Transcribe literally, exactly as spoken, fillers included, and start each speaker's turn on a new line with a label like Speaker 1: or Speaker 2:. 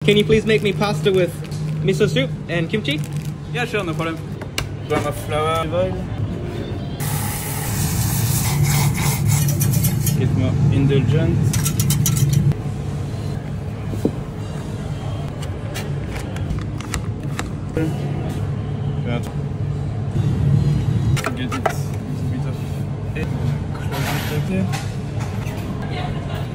Speaker 1: Can you please make me pasta with miso soup and kimchi?
Speaker 2: Yeah, sure, no problem. Gram of flour, olive oil. Get more indulgent. Good. Get it a bit of it. Close it like that.